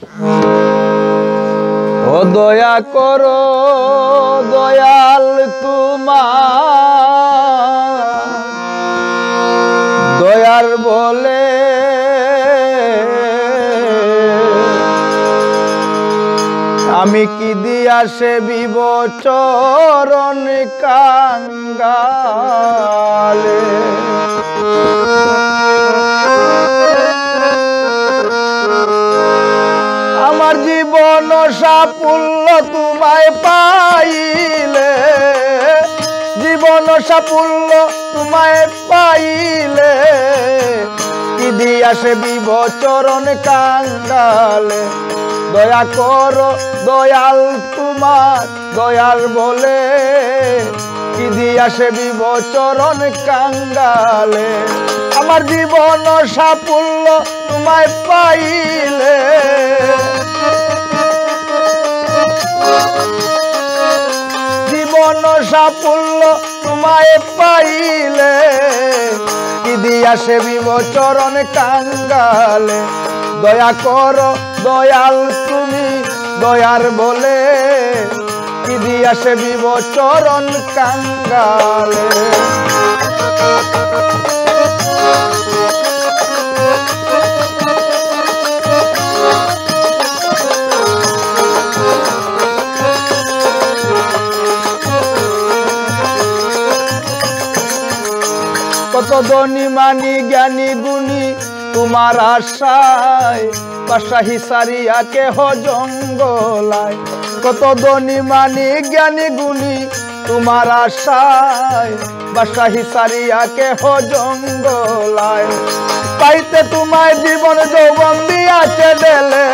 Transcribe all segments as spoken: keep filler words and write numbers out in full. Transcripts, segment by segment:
ও দয়া করো দয়াল তোমার দয়ার বলে আমি কি দিয়া সেবিব চরণ কাঙ্গালে আমার জীবন সাফল্য তোমায় পাইলে জীবন সাফল্য তোমায় পাইলে কি দিয়া সেবিব চরণ কাঙ্গালে দয়া করো দয়াল তোমার দয়াল বলে কি দিয়া সেবিব চরণ কাঙ্গালে আমার জীবন সাফল্য তোমায় পাইলে জীবন সাফল্য তোমায় পাইলে কি দিয়া সেবিব চরণ কাঙ্গালে দয়া করো দয়াল তুমি দয়ার বলে কি দিয়া সেবিব চরণ কাঙ্গালে কত ধনী মানি জ্ঞানী গুণী তোমার আশায় বাসাহি সারিয়া কেহ জঙ্গলায় কত ধনী মানি জ্ঞানী গুণী তোমার আশায় বাসাহি সারিয়া কেহ জঙ্গলায় পাইতে তোমায় জীবন যৌবন দিয়াছে দেলে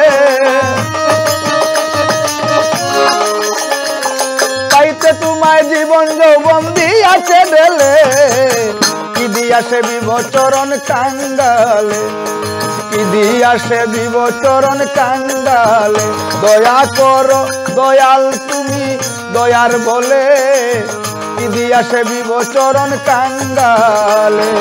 পাইতে তোমায় জীবন যৌবন দিয়াছে দেলে কি দিয়া সেবিব চরণ কাঙ্গালে কি দিয়া সেবিব চরণ কাঙ্গালে দয়া করো দয়াল তুমি দয়ার বলে কি দিয়া সেবিব চরণ কাঙ্গালে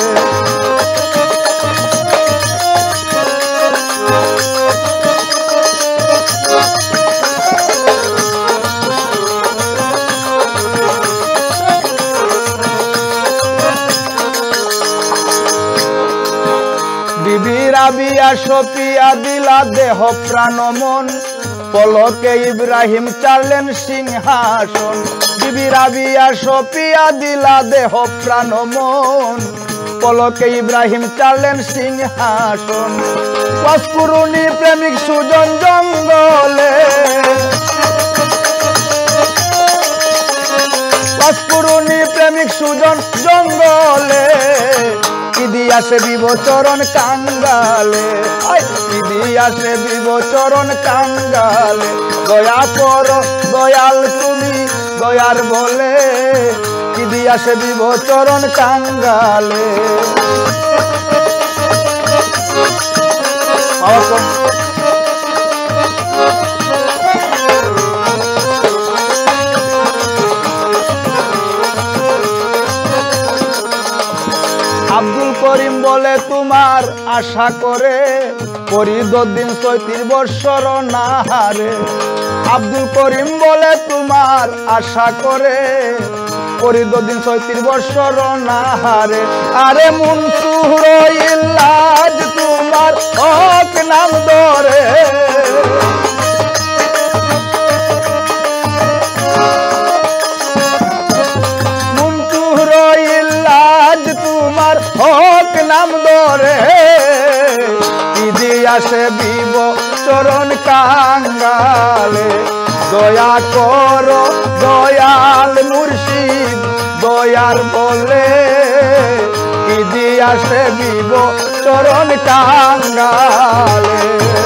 বিবি রাবিয়া সফিয়া দিলা দেহ প্রাণ মন পলকে ইব্রাহিম চালেন সিংহাসন বিবি রাবিয়া সফিয়া দিলা দেহ প্রাণ মন পলকে ইব্রাহিম চালেন সিংহাসন পাঁচপুরুনি প্রেমিক সুজন জঙ্গলে পাঁচপুরুনি প্রেমিক সুজন জঙ্গলে কি দিয়া সেবিব চরণ কাঙ্গালে কি দিয়া সেবিব চরণ কাঙ্গালে দয়া করো দয়াল তুমি দয়ার বলে কি দিয়া সেবিব চরণ কাঙ্গালে আব্দুল করিম বলে তোমার আশা করে ফরিদউদ্দিন চৌত্রিশ বৎসর না হারে আব্দুল করিম বলে তোমার আশা করে ফরিদউদ্দিন চৌত্রিশ বৎসর না হারে আরে মনসুর ইল্লাজ তোমার হক নাম ধরে মনসুর ইল্লাজ তোমার হক নাম ধরে কি দিয়া সেবিব চরণ কাঙ্গালে দয়া করো দয়াল মুর্শিদ দয়ার বলে কি দিয়া সেবিব চরণ কাঙ্গালে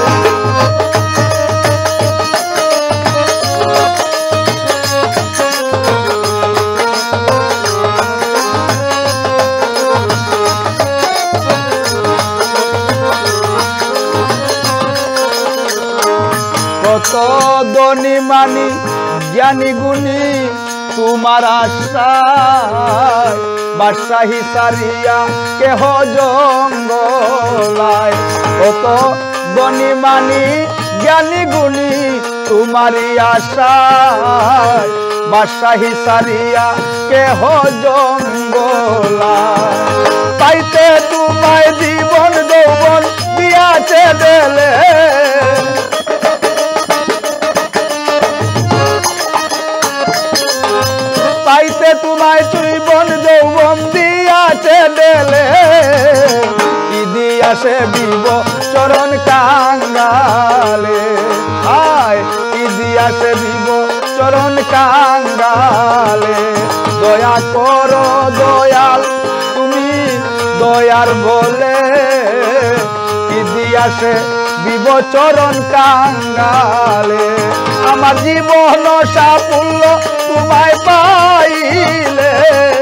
কত ধনী মানি জ্ঞানী গুণী তোমার আশায় বাদশাহী সারিয়া কেহ জঙ্গলায় কত ধনী মানি জ্ঞানী तुम्हारी आशाय बादशाही सारिया केह जंगला पाइते तुम्हाय जीवन যৌবন दियाছে देले पाइते तुम्हाय जीवन যৌবন दियाছে देले दियासे विव चरण कांगाले आय दियासे विव चरण कांगाले दया करो दयाल तुमी दयार बोले दियासे विव चरण कांगाले आमार जीवन साफल्य तुम्हाय पाइले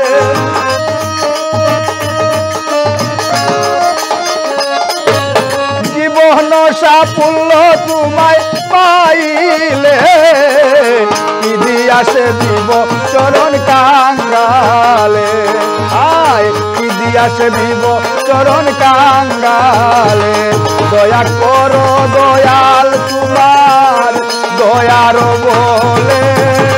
জীবন সাফল্য তোমায় পাইলে দিয়াছে বিব চরণ কাঙ্গালে আয় দিয়াছে বিব চরণ কাঙ্গালে দয়া করো দয়াল তোমার দয়ার বলে